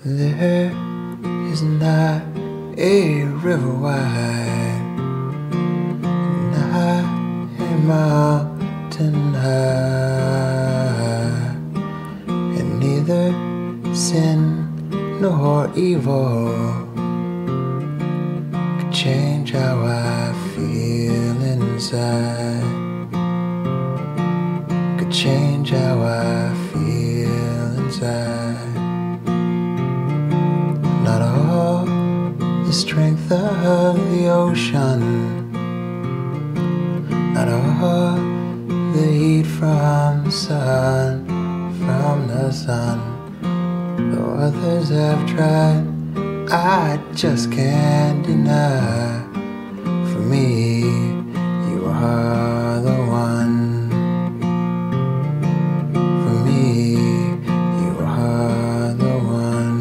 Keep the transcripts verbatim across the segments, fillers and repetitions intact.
There is not a river wide, not a mountain high, and neither sin nor evil could change how I feel inside, could change how I feel inside. Not all the strength of the ocean, not all the heat from the sun, from the sun. Though others have tried, I just can't deny. For me, you are the one. For me, you are the one.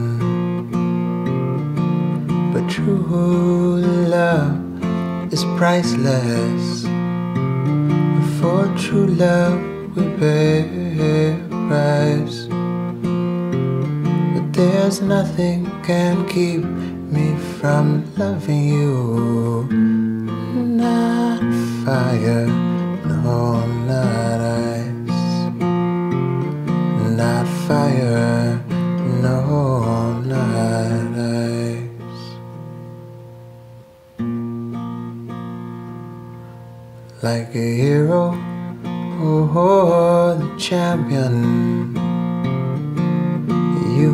But true love is priceless. For true love we pay a price. But there's nothing can keep me from loving you. Not fire, no, not ice. Not fire, no, not ice. Like a hero, oh, the champion, you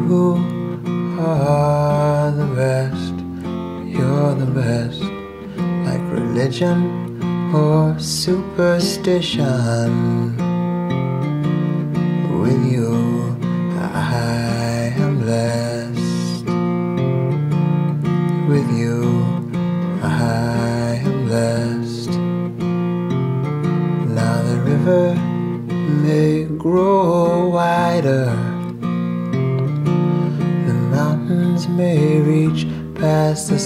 are the best, you're the best. Like religion or superstition, with you I am blessed. With you I am blessed. Now the river may grow wider, the mountains may reach past the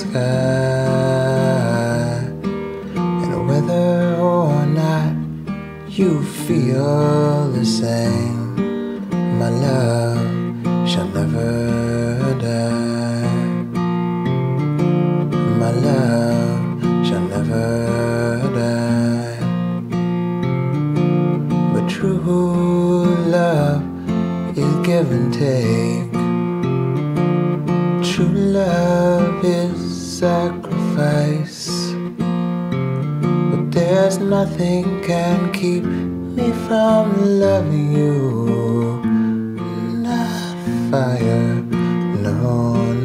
sky, and whether or not you feel the same, my love shall never die. My love shall never die. But true love is give and take. True love is sacrifice. But there's nothing can keep me from loving you. Not fire, no,